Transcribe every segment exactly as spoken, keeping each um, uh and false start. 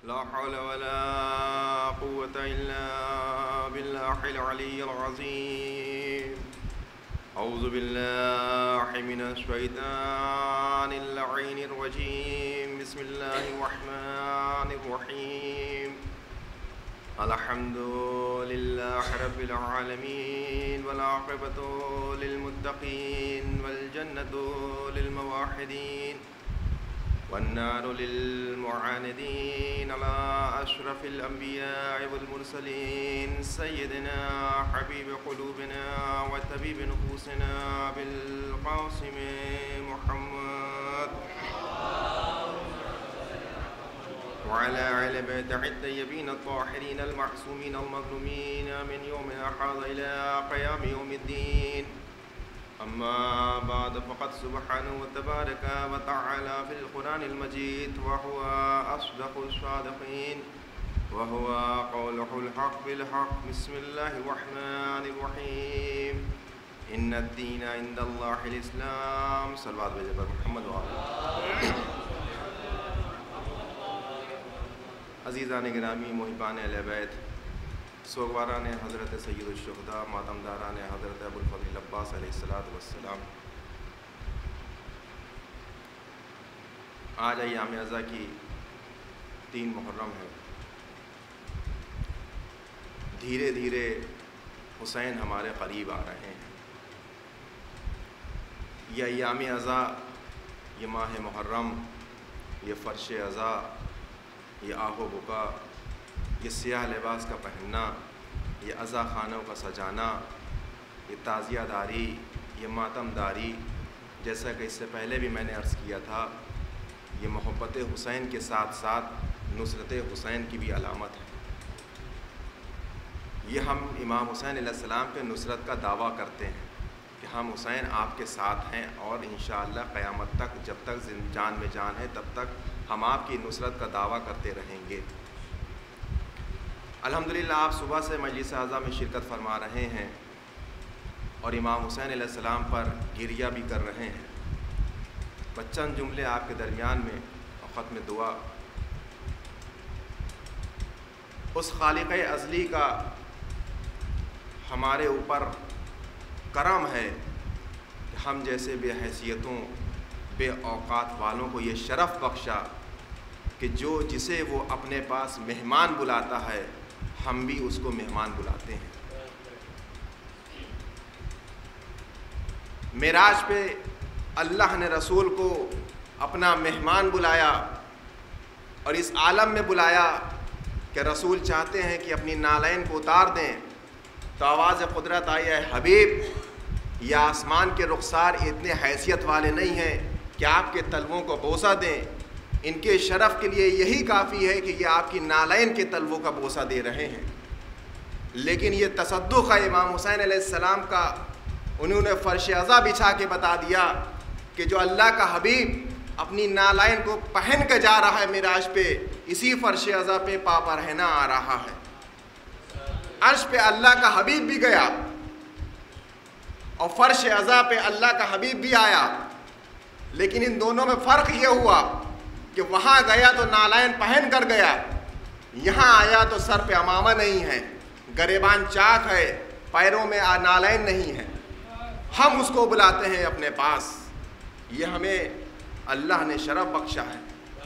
لا حول ولا قوة إلا بالله العلي العظيم. أعوذ بالله من الشيطان اللعين الرجيم. بسم الله الرحمن الرحيم. الحمد لله رب العالمين والعاقبة للمتقين والجنة للموحدين والنار للمعاندين على أشرف الأنبياء والمرسلين سيدنا حبيب قلوبنا وطبيب نفوسنا بالقاسم محمد وعلى آل بيته الطيبين الطاهرين المعصومين المظلومين من يومنا هذا إلى قيام يوم الدين. أما بعد فقد سبحانه وتبارك وتعالى في القرآن المجيد وهو أصدق الصادقين وهو قوله الحق بالحق. بسم الله الرحمن الرحيم. إن الدين عند الله الإسلام. صلوات بجبر محمد وآله. عزیزان گرامی، محبان اہل بیت، سوگواران حضرت سید الشہداء، ماتمداران حضرت ابوالفضل عباس علیہ الصلوۃ والسلام، آج ایام عزا کی تین محرم ہے. دھیرے دھیرے حسین ہمارے قریب آ رہے ہیں. یہ ایام عزا، یہ ماہ محرم، یہ فرش عزا، یہ آہ و بکا، یہ سیاہ لباس کا پہننا، یہ عزا خانوں کا سجانا، یہ تعزیہ داری، یہ ماتم داری، جیسا کہ اس سے پہلے بھی میں نے عرض کیا تھا، یہ محبت حسین کے ساتھ ساتھ نصرت حسین کی بھی علامت ہے. یہ ہم امام حسین علیہ السلام کے نصرت کا دعویٰ کرتے ہیں کہ ہم حسین آپ کے ساتھ ہیں، اور انشاءاللہ قیامت تک، جب تک جان میں جان ہے تب تک ہم آپ کی نصرت کا دعویٰ کرتے رہیں گے. الحمدللہ آپ صبح سے مجلس اعظم میں شرکت فرما رہے ہیں اور امام حسین علیہ السلام پر گریہ بھی کر رہے ہیں. بچند جملے آپ کے درمیان میں اور ختم دعا. اس خالق ازلی کا ہمارے اوپر کرم ہے کہ ہم جیسے بے حیثیتوں، بے اوقات والوں کو یہ شرف بخشا کہ جو جسے وہ اپنے پاس مہمان بلاتا ہے، ہم بھی اس کو مہمان بلاتے ہیں. معراج پہ اللہ نے رسول کو اپنا مہمان بلایا اور اس عالم میں بلایا کہ رسول چاہتے ہیں کہ اپنی نالین کو اتار دیں، تو آواز قدرت آئی ہے، حبیب، یا آسمان کے رخسار اتنے حیثیت والے نہیں ہیں کہ آپ کے تلووں کو بوسہ دیں. ان کے شرف کے لیے یہی کافی ہے کہ یہ آپ کی نالین کے تلووں کا بوسہ دے رہے ہیں. لیکن یہ تصدق ہے امام حسین علیہ السلام کا. انہوں نے فرش عزا بچھا کے بتا دیا کہ جو اللہ کا حبیب اپنی نالین کو پہن کے جا رہا ہے معراج پہ، اسی فرش عزا پہ پاپا رہنا آ رہا ہے. عرش پہ اللہ کا حبیب بھی گیا اور فرش عزا پہ اللہ کا حبیب بھی آیا. لیکن ان دونوں میں فرق یہ ہوا کہ وہاں گیا تو نالین پہن کر گیا، یہاں آیا تو سر پہ امامہ نہیں ہے، گریبان چاک ہے، پیروں میں نالین نہیں ہے. ہم اس کو بلاتے ہیں اپنے پاس. یہ ہمیں اللہ نے شرف بخشا ہے.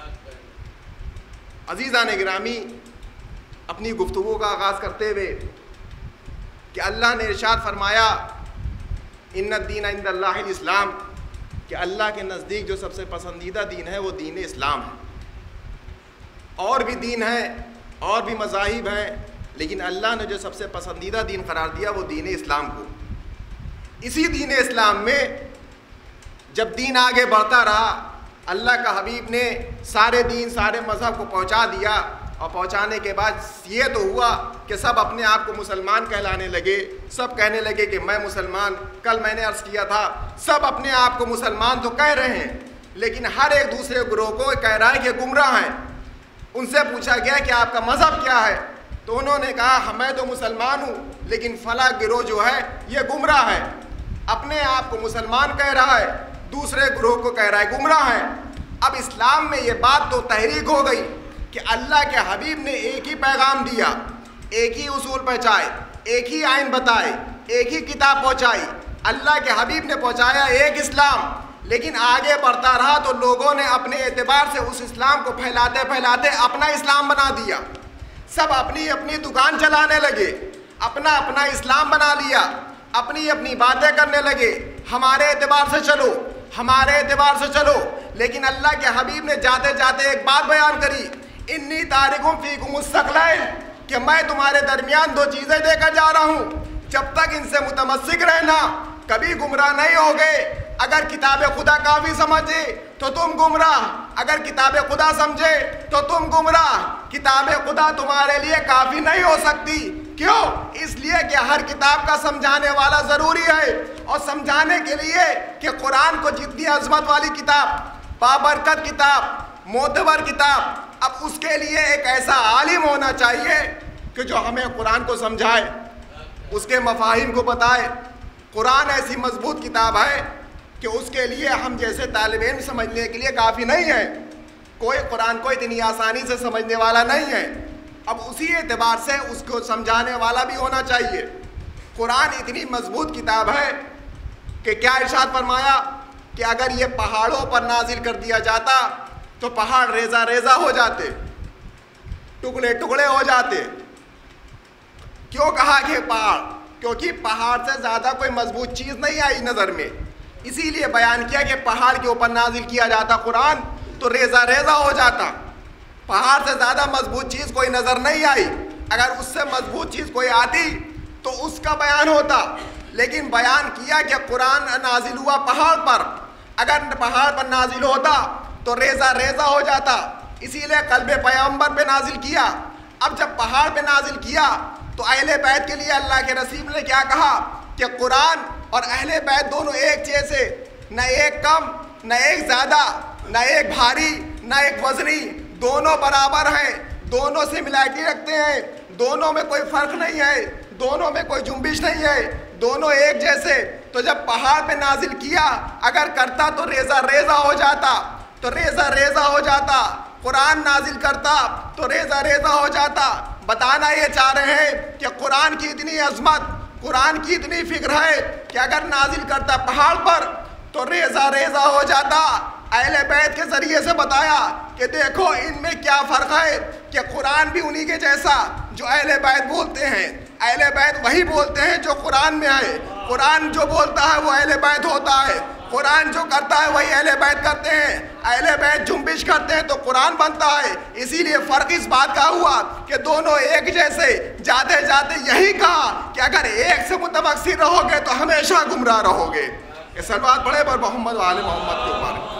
عزیزان گرامی، اپنی گفتگو کا آغاز کرتے ہوئے کہ اللہ نے ارشاد فرمایا، ان الدین عند اللہ الاسلام، کہ اللہ کے نزدیک جو سب سے پسندیدہ دین ہے وہ دین اسلام ہے. اور بھی دین ہیں، اور بھی مذاہب ہیں، لیکن اللہ نے جو سب سے پسندیدہ دین قرار دیا وہ دین اسلام کو. اسی دین اسلام میں جب دین آگے بڑھتا رہا، اللہ کا حبیب نے سارے دین، سارے مذہب کو پہنچا دیا، اور پہنچانے کے بعد یہ تو ہوا کہ سب اپنے آپ کو مسلمان کہلانے لگے. سب کہنے لگے کہ میں مسلمان. کل میں نے عرض کیا تھا، سب اپنے آپ کو مسلمان تو کہہ رہے ہیں، لیکن ہر ایک دوسرے گروہ کو کہہ رہا ہے کہ گمراہ ہیں. ان سے پوچھا گیا کہ آپ کا مذہب کیا ہے، تو انہوں نے کہا میں تو مسلمان ہوں، لیکن فلاں گروہ جو ہے یہ گمراہ ہے. اپنے آپ کو مسلمان کہہ رہا ہے، دوسرے گروہ کو کہہ رہا ہے گمراہ ہے. اب اسلام میں یہ بات تو تحریک ہو گئی کہ اللہ کے حبیب نے ایک ہی پیغام دیا، ایک ہی اصول پہنچائے، ایک ہی آئین بتائے، ایک ہی کتاب پہنچائی، اللہ کے حبیب نے پہنچایا ایک اسلام، لیکن آگے بڑھتا رہا تو لوگوں نے اپنے اعتبار سے اس اسلام کو پھیلاتے پھیلاتے اپنا اسلام بنا دیا، سب اپنی اپنی دکان چلانے لگے، اپنا اپنا اسلام بنا لیا، اپنی اپنی باتیں کرنے لگے، ہمارے اعتبار سے چلو، ہمارے اعتبار سے چلو، لیکن اللہ کے حبیب نے جاتے جاتے ایک بات بیان کری، انی تارکم فیکم الثقلین، کہ میں تمہارے درمیان دو چیزیں دے کر جا رہا ہوں، جب تک ان سے متمسک رہنا کبھی گمراہ نہیں ہوگے۔ اگر کتاب خدا کافی سمجھے تو تم گمراہ، اگر کتاب خدا سمجھے تو تم گمراہ، کتاب خدا تمہارے لیے کافی نہیں ہو سکتی۔ کیوں؟ اس لیے کہ ہر کتاب کا سمجھانے والا ضروری ہے، اور سمجھانے کے لیے کہ قرآن کو جتنی عظمت والی کتاب، بابرکت کتاب، معتبر کتاب، اب اس کے لیے ایک ایسا عالم ہونا چاہیے کہ جو ہمیں قرآن کو سمجھائے، اس کے مفاہیم کو بتائے۔ قرآن ایسی مضبوط کتاب ہے کہ اس کے لیے ہم جیسے طالب علم سمجھنے کے لیے کافی نہیں ہے، کوئی قرآن کو اتنی آسانی سے سمجھنے والا نہیں ہے، اب اسی اعتبار سے اس کو سمجھانے والا بھی ہونا چاہیے۔ قرآن اتنی مضبوط کتاب ہے کہ کیا ارشاد فرمایا کہ اگر یہ پہاڑوں پر نازل کر دیا جاتا تو پہاڑ ریزہ ریزہ ہو جاتے، ٹکڑے ٹکڑے ہو جاتے۔ کیوں کہا کہ پہاڑ؟ کیونکہ پہاڑ سے زیادہ کوئی مضبوط چیز نہیں آئی نظر میں، اسی لیے بیان کیا کہ پہاڑ کے اوپر نازل کیا جاتا قرآن تو ریزہ ریزہ ہو جاتا۔ پہاڑ سے زیادہ مضبوط چیز کوئی نظر نہیں آئی، اگر اس سے مضبوط چیز کوئی آتی تو اس کا بیان ہوتا، لیکن بیان کیا کہ قرآن نازل ہوا پہاڑ پر، اگر پہاڑ پر نازل ہوتا تو ریزہ ریزہ ہو جاتا، اسی لیے قلب پیغمبر پہ نازل کیا۔ اب جب پہاڑ پہ نازل کیا تو اہل بیت کے لیے اللہ کے رسول نے کیا کہا کہ قرآن اور اہل بیت دونوں ایک جیسے، نہ ایک کم نہ ایک زیادہ، نہ ایک بھاری نہ ایک وزنی، دونوں برابر ہیں، دونوں سملیرٹی رکھتے ہیں، دونوں میں کوئی فرق نہیں ہے، دونوں میں کوئی جنبش نہیں ہے، دونوں ایک جیسے۔ تو جب پہاڑ پہ نازل کیا اگر کرتا تو ریزہ ریزہ ہو جاتا، تو ریزہ ریزہ ہو جاتا، قرآن نازل کرتا تو ریزہ ریزہ ہو جاتا۔ بتانا یہ چاہ رہے ہیں کہ قرآن کی اتنی عظمت، قرآن کی اتنی فکر ہے کہ اگر نازل کرتا پہاڑ پر تو ریزہ ریزہ ہو جاتا۔ اہل بیت کے ذریعے سے بتایا کہ دیکھو ان میں کیا فرق ہے، کہ قرآن بھی انہی کے جیسا جو اہل بیت بولتے ہیں، اہل بیت وہی بولتے ہیں جو قرآن میں ہے، قرآن جو بولتا ہے وہ اہل بیت ہوتا ہے، قرآن جو کرتا ہے وہی اہل بیت کرتے ہیں، اہل بیت جنبش کرتے ہیں تو قرآن بنتا ہے۔ اسی لیے فرق اس بات کا ہوا کہ دونوں ایک جیسے، جاتے جاتے یہی کہا کہ اگر ایک سے متمسک رہو گے تو ہمیشہ گمراہ رہو گے۔ یہ سلوات پڑھے پر محمد و آل محمد کے اوپر۔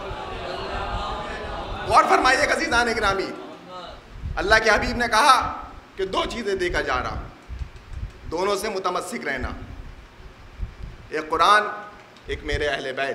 غور فرمائیے گا عزیزان گرامی، اللہ کے حبیب نے کہا کہ دو چیزیں دے کر جا رہا، دونوں سے متمسک رہنا، ایک قرآن، ایک میرے اہل بیت۔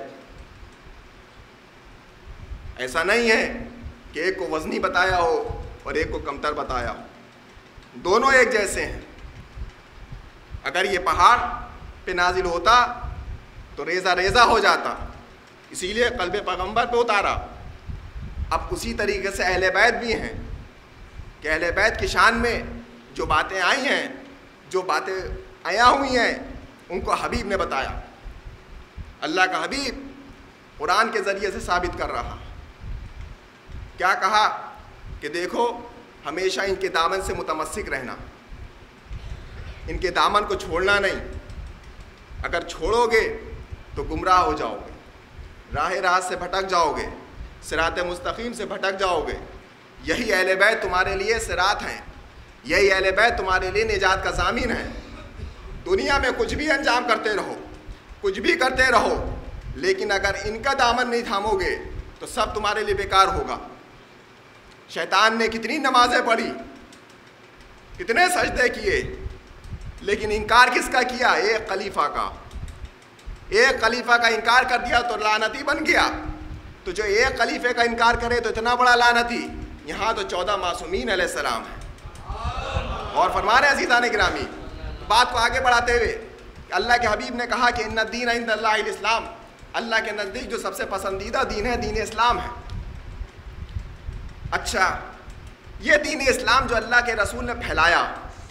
ایسا نہیں ہے کہ ایک کو وزنی بتایا ہو اور ایک کو کمتر بتایا ہو، دونوں ایک جیسے ہیں۔ اگر یہ پہاڑ پہ نازل ہوتا تو ریزہ ریزہ ہو جاتا، اسی لیے قلب پیغمبر پہ اتارا۔ اب اسی طریقے سے اہل بیت بھی ہیں کہ اہل بیت کی شان میں جو باتیں آئی ہیں، جو باتیں آیا ہوئی ہیں، ان کو حبیب نے بتایا۔ اللہ کا حبیب قرآن کے ذریعے سے ثابت کر رہا، کیا کہا کہ دیکھو ہمیشہ ان کے دامن سے متمسک رہنا، ان کے دامن کو چھوڑنا نہیں، اگر چھوڑو گے تو گمراہ ہو جاؤ گے، راہ راست سے بھٹک جاؤ گے، صراط مستقیم سے بھٹک جاؤ گے۔ یہی اہل بیت تمہارے لیے صراط ہیں، یہی اہل بیت تمہارے لیے نجات کا ضامن ہے۔ دنیا میں کچھ بھی انجام کرتے رہو، کچھ بھی کرتے رہو، لیکن اگر ان کا دامن نہیں تھامو گے تو سب تمہارے لیے بیکار ہوگا۔ شیطان نے کتنی نمازیں پڑھی، کتنے سجدے کیے، لیکن انکار کس کا کیا؟ ایک خلیفہ کا۔ ایک خلیفہ کا انکار کر دیا تو لعنتی بن گیا۔ تو جو ایک خلیفے کا انکار کرے تو اتنا بڑا لعنتی، یہاں تو چودہ معصومین علیہ السلام ہیں۔ اور فرما رہے ہیں عزیزان گرامی، بات کو آگے بڑھاتے ہوئے، اللہ کے حبیب نے کہا کہ ان الدین عند اللہ الاسلام، اللہ کے نزدیک جو سب سے پسندیدہ دین ہے دین اسلام ہے۔ اچھا، یہ دین اسلام جو اللہ کے رسول نے پھیلایا،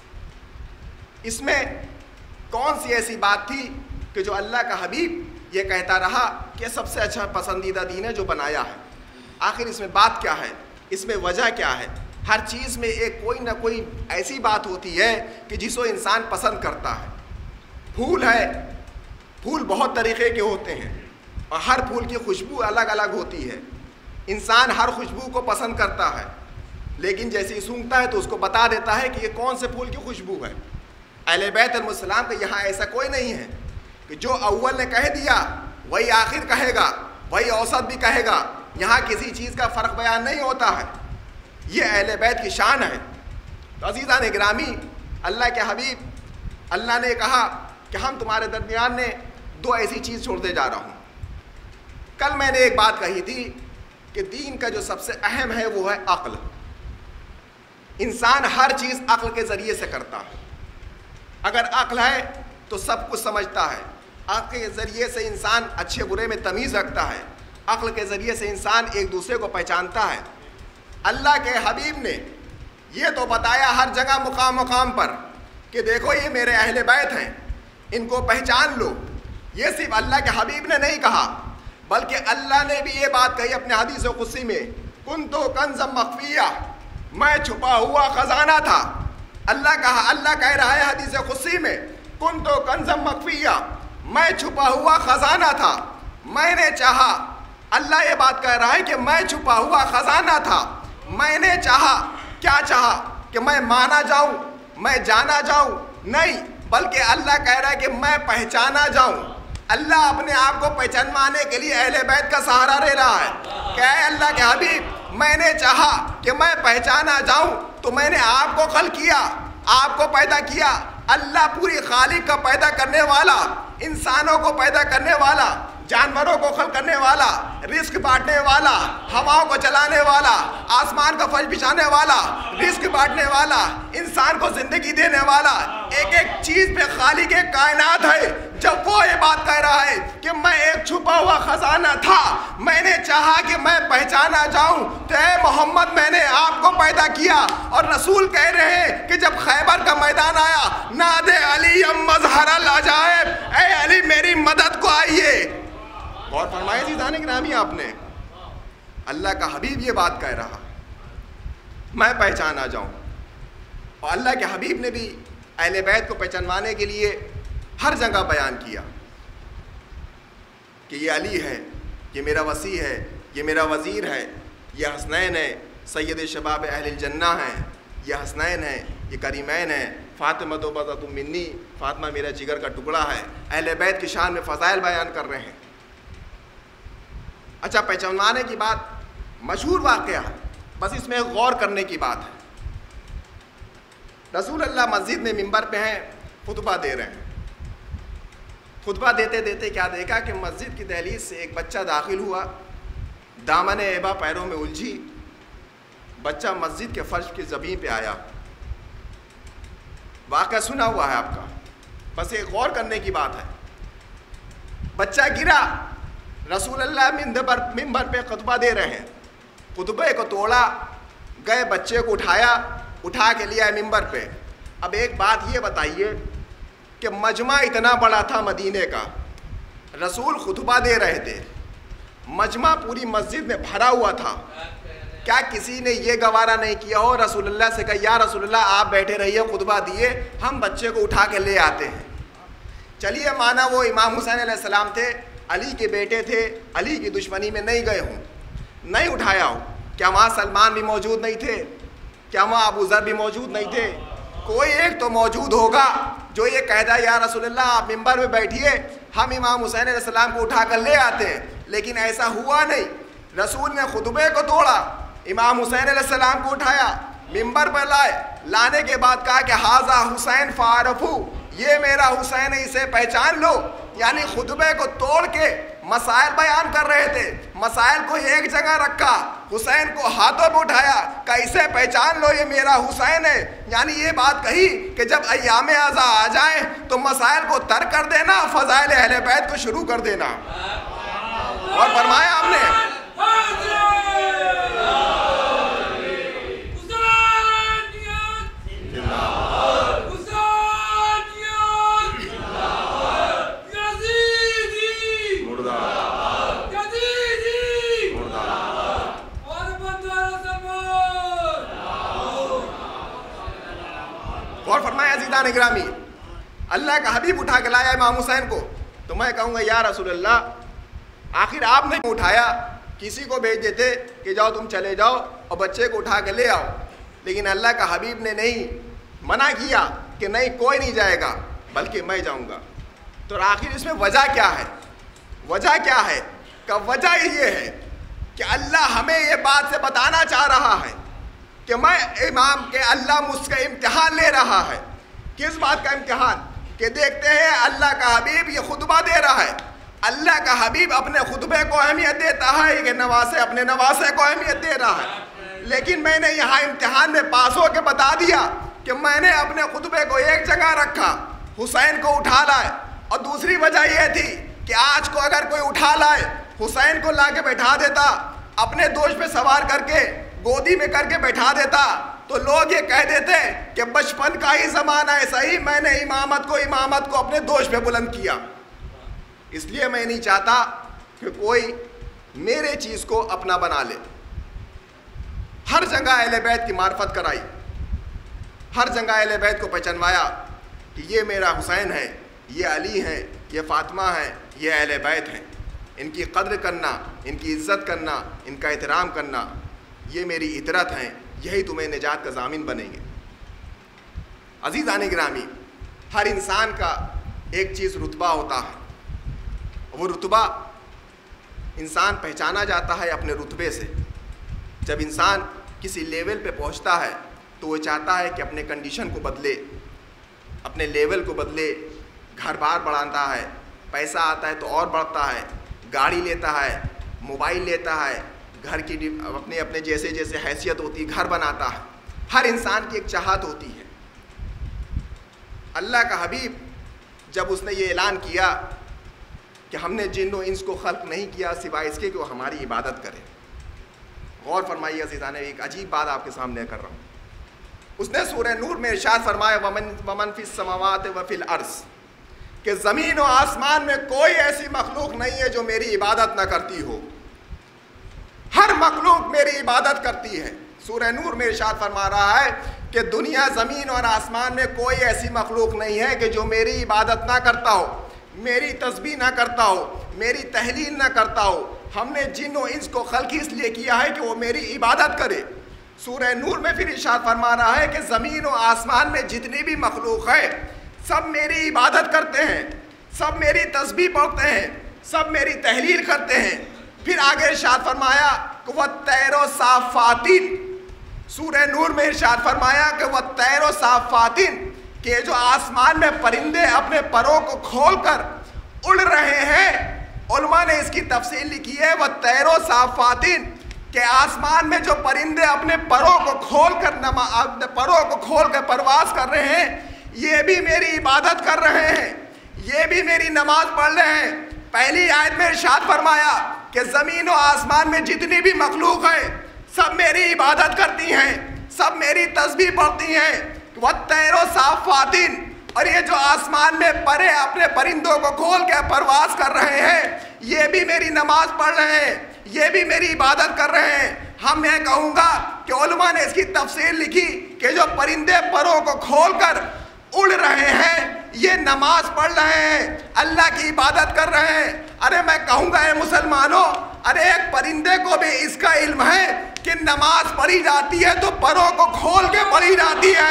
اس میں کون سی ایسی بات تھی کہ جو اللہ کا حبیب یہ کہتا رہا کہ سب سے اچھا پسندیدہ دین ہے جو بنایا ہے؟ آخر اس میں بات کیا ہے، اس میں وجہ کیا ہے؟ ہر چیز میں ایک کوئی نہ کوئی ایسی بات ہوتی ہے کہ جس کو انسان پسند کرتا ہے۔ پھول ہے، پھول بہت طریقے کے ہوتے ہیں اور ہر پھول کی خوشبو الگ الگ ہوتی ہے۔ انسان ہر خوشبو کو پسند کرتا ہے، لیکن جیسے ہی سونگھتا ہے تو اس کو بتا دیتا ہے کہ یہ کون سے پھول کی خوشبو ہے۔ اہل بیت علیہ السلام کا یہاں ایسا کوئی نہیں ہے کہ جو اول نے کہہ دیا وہی آخر کہے گا، وہی اوسط بھی کہے گا۔ یہاں کسی چیز کا فرق بیان نہیں ہوتا ہے، یہ اہل بیت کی شان ہے۔ تو عزیزان گرامی، اللہ کے حبیب، اللہ نے کہا کہ ہم تمہارے درمیان میں دو ایسی چیز چھوڑتے جا رہا ہوں۔ کل میں نے ایک بات کہی تھی کہ دین کا جو سب سے اہم ہے وہ ہے عقل۔ انسان ہر چیز عقل کے ذریعے سے کرتا ہے۔ اگر عقل ہے تو سب کچھ سمجھتا ہے، عقل کے ذریعے سے انسان اچھے برے میں تمیز رکھتا ہے، عقل کے ذریعے سے انسان ایک دوسرے کو پہچانتا ہے۔ اللہ کے حبیب نے یہ تو بتایا ہر جگہ مقام مقام پر کہ دیکھو یہ میرے اہل بیت ہیں، ان کو پہچان لو۔ یہ صرف اللہ کے حبیب نے نہیں کہا، بلکہ اللہ نے بھی یہ بات کہی اپنے حدیث قدسی میں، کنتو کنزا مخفیہ، میں چھپا ہوا خزانہ تھا۔ اللہ کہا، اللہ کہہ رہا ہے حدیث قدسی میں، کنتو کنزا مخفیہ، میں چھپا ہوا خزانہ تھا، میں نے چاہا۔ اللہ یہ بات کہہ رہا ہے کہ میں چھپا ہوا خزانہ تھا، میں نے چاہا۔ کیا چاہا؟ کہ میں مانا جاؤں، میں جانا جاؤں؟ نہیں، بلکہ اللہ کہہ رہا ہے کہ میں پہچانا جاؤں۔ اللہ اپنے آپ کو پہچانوانے کے لیے اہل بیت کا سہارا لے رہا ہے کہ اے اللہ کے حبیب، میں نے چاہا کہ میں پہچانا جاؤں تو میں نے آپ کو خلق کیا، آپ کو پیدا کیا۔ اللہ پوری خالق کا پیدا کرنے والا، انسانوں کو پیدا کرنے والا، جانوروں کو خلق کرنے والا، رزق بانٹنے والا، ہواؤں کو چلانے والا، آسمان کا فرش بچھانے والا، رزق بانٹنے والا، انسان کو زندگی دینے والا، ایک ایک چیز پہ خالق کائنات ہے۔ جب وہ یہ بات کہہ رہا ہے کہ میں ایک چھپا ہوا خزانہ تھا، میں نے چاہا کہ میں پہچانا جاؤں تو اے محمد میں نے آپ کو پیدا کیا۔ اور رسول کہہ رہے ہیں کہ جب خیبر کا میدان آیا، نادے علی مظہر العجائب، اے علی میری مدد کو آئیے۔ غور فرمائے عزیزان گرامی، آپ نے اللہ کا حبیب یہ بات کہہ رہا میں پہچانا جاؤں۔ اور اللہ کے حبیب نے بھی اہل بیت کو پہچانوانے کے لیے ہر جگہ بیان کیا کہ یہ علی ہے، یہ میرا وصی ہے، یہ میرا وزیر ہے، یہ حسنین ہے، سید شباب اہل الجنہ ہیں، یہ حسنین ہے، یہ کریمین ہے، فاطمہ تو بضعۃ منی، فاطمہ میرا جگر کا ٹکڑا ہے۔ اہل بیت کی شان میں فضائل بیان کر رہے ہیں۔ اچھا، پہچانوانے کی بات مشہور واقعہ ہے، بس اس میں غور کرنے کی بات ہے۔ رسول اللہ مسجد میں منبر پہ ہیں، خطبہ دے رہے ہیں۔ خطبہ دیتے دیتے کیا دیکھا کہ مسجد کی دہلیز سے ایک بچہ داخل ہوا، دامن ایبا پیروں میں الجھی، بچہ مسجد کے فرش کی زمین پہ آیا۔ واقعہ سنا ہوا ہے آپ کا، بس ایک غور کرنے کی بات ہے۔ بچہ گرا، رسول اللہ منبر منبر پہ خطبہ دے رہے ہیں، خطبے کو توڑا، گئے بچے کو اٹھایا، اٹھا کے لیا منبر پہ۔ اب ایک بات یہ بتائیے کہ مجمع اتنا بڑا تھا مدینے کا، رسول خطبہ دے رہے تھے، مجمع پوری مسجد میں بھرا ہوا تھا، کیا کسی نے یہ گوارا نہیں کیا ہو رسول اللہ سے کہا یا رسول اللہ آپ بیٹھے رہیے، خطبہ دیے، ہم بچے کو اٹھا کے لے آتے ہیں؟ چلیے مانا وہ امام حسین علیہ السلام تھے، علی کے بیٹے تھے، علی کی دشمنی میں نہیں گئے ہوں، نہیں اٹھایا ہو، کیا وہاں سلمان بھی موجود نہیں تھے؟ کیا وہاں ابو ذر بھی موجود نہیں تھے؟ کوئی ایک تو موجود ہوگا جو یہ کہتا ہے یا رسول اللہ آپ منبر میں بیٹھیے، ہم امام حسین علیہ السلام کو اٹھا کر لے آتے ہیں۔ لیکن ایسا ہوا نہیں، رسول نے خطبے کو توڑا، امام حسین علیہ السلام کو اٹھایا، منبر پر لائے، لانے کے بعد کہا کہ ہاذا حسین فعرفو، یہ میرا حسین ہے، اسے پہچان لو۔ یعنی خطبے کو توڑ کے مسائل بیان کر رہے تھے، مسائل کو ایک جگہ رکھا، حسین کو ہاتھوں پہ اٹھایا، کیسے پہچان لو یہ میرا حسین ہے۔ یعنی یہ بات کہی کہ جب ایام ازا آ جائیں تو مسائل کو ترک کر دینا، فضائل اہل بیت کو شروع کر دینا۔ اور فرمایا آپ نے غور فرمائے عزیزان گرامی، اللہ کا حبیب اٹھا کے لایا امام حسین کو، تو میں کہوں گا یا رسول اللہ آخر آپ نے اٹھایا، کسی کو بھیج دیتے کہ جاؤ تم چلے جاؤ اور بچے کو اٹھا کے لے آؤ، لیکن اللہ کا حبیب نے نہیں منع کیا کہ نہیں کوئی نہیں جائے گا بلکہ میں جاؤں گا۔ تو آخر اس میں وجہ کیا ہے؟ وجہ کیا ہے؟ کہ وجہ یہ ہے کہ اللہ ہمیں یہ بات سے بتانا چاہ رہا ہے کہ میں امام کے اللہ مجھ سے امتحان لے رہا ہے۔ کس بات کا امتحان؟ کہ دیکھتے ہیں اللہ کا حبیب یہ خطبہ دے رہا ہے، اللہ کا حبیب اپنے خطبے کو اہمیت دیتا ہے کہ نواسے اپنے نواسے کو اہمیت دے رہا ہے، لیکن میں نے یہاں امتحان میں پاس ہو کے بتا دیا کہ میں نے اپنے خطبے کو ایک جگہ رکھا، حسین کو اٹھا لائے، اور دوسری وجہ یہ تھی کہ آج کو اگر کوئی اٹھا لائے حسین کو لا کے بیٹھا دیتا، اپنے دوش پہ سوار کر کے گودی میں کر کے بیٹھا دیتا، تو لوگ یہ کہہ دیتے کہ بچپن کا ہی زمانہ ہے صحیح، میں نے امامت کو امامت کو اپنے دوش پہ بلند کیا۔ اس لیے میں نہیں چاہتا کہ کوئی میرے چیز کو اپنا بنا لے۔ ہر جگہ اہل بیت کی معرفت کرائی، ہر جگہ اہل بیت کو پہچانوایا کہ یہ میرا حسین ہے، یہ علی ہیں، یہ فاطمہ ہیں، یہ اہل بیت ہیں، ان کی قدر کرنا، ان کی عزت کرنا، ان کا احترام کرنا، یہ میری اطرت ہیں، یہی تمہیں نجات کا ضامن بنیں گے۔ عزیزان گرامی، ہر انسان کا ایک چیز رتبہ ہوتا ہے، وہ رتبہ انسان پہچانا جاتا ہے اپنے رتبے سے۔ جب انسان کسی لیول پہ پہنچتا ہے تو وہ چاہتا ہے کہ اپنے کنڈیشن کو بدلے، اپنے لیول کو بدلے، گھر بار بڑھاتا ہے، پیسہ آتا ہے تو اور بڑھتا ہے، گاڑی لیتا ہے، موبائل لیتا ہے، گھر کی اپنے اپنے جیسے جیسے حیثیت ہوتی ہے گھر بناتا ہے۔ ہر انسان کی ایک چاہت ہوتی ہے۔ اللہ کا حبیب جب اس نے یہ اعلان کیا کہ ہم نے جن و انس کو خلق نہیں کیا سوائے اس کے کہ وہ ہماری عبادت کرے، غور فرمائیے عزیزان، ایک عجیب بات آپ کے سامنے کر رہا ہوں۔ اس نے سورہ نور میں ارشاد فرمایا ومن ومن فی السماوات و فی الارض، کہ زمین و آسمان میں کوئی ایسی مخلوق نہیں ہے جو میری عبادت نہ کرتی ہو، ہر مخلوق میری عبادت کرتی ہے۔ سورہ نور میں ارشاد فرما رہا ہے کہ دنیا زمین اور آسمان میں کوئی ایسی مخلوق نہیں ہے کہ جو میری عبادت نہ کرتا ہو، میری تسبیح نہ کرتا ہو، میری تحلیل نہ کرتا ہو۔ ہم نے جن و انس کو خلق اس لیے کیا ہے کہ وہ میری عبادت کرے۔ سورہ نور میں پھر ارشاد فرما رہا ہے کہ زمین و آسمان میں جتنی بھی مخلوق ہے سب میری عبادت کرتے ہیں، سب میری تسبیح پڑھتے ہیں، سب میری تحلیل کرتے ہیں۔ پھر آگے ارشاد فرمایا کہ وَالطَّيْرُ صَافَّاتٍ، سورہ نور میں ارشاد فرمایا کہ وَالطَّيْرُ صَافَّاتٍ، کہ جو آسمان میں پرندے اپنے پروں کو کھول کر اڑ رہے ہیں۔ علماء نے اس کی تفصیل لکھی ہے وَالطَّيْرُ صَافَّاتٍ، کہ آسمان میں جو پرندے اپنے پروں کو کھول کر پروں کو کھول کر پرواز کر رہے ہیں یہ بھی میری عبادت کر رہے ہیں، یہ بھی میری نماز پڑھ رہے ہیں۔ پہلی آیت میں ارشاد فرمایا کہ زمین و آسمان میں جتنی بھی مخلوق ہیں سب میری عبادت کرتی ہیں، سب میری تسبیح پڑھتی ہیں۔ وَالطَّيْرُ صَافَّاتٍ، اور یہ جو آسمان میں پرے اپنے پرندوں کو کھول کے پرواز کر رہے ہیں یہ بھی میری نماز پڑھ رہے ہیں، یہ بھی میری عبادت کر رہے ہیں۔ ہم میں کہوں گا کہ علماء نے اس کی تفسیر لکھی کہ جو پرندے پروں کو کھول کر اڑ رہے ہیں یہ نماز پڑھ رہے ہیں، اللہ کی عبادت کر رہے ہیں۔ ارے میں کہوں گا اے مسلمانوں، ارے ایک پرندے کو بھی اس کا علم ہے کہ نماز پڑھی جاتی ہے تو پروں کو کھول کے پڑھی جاتی ہے۔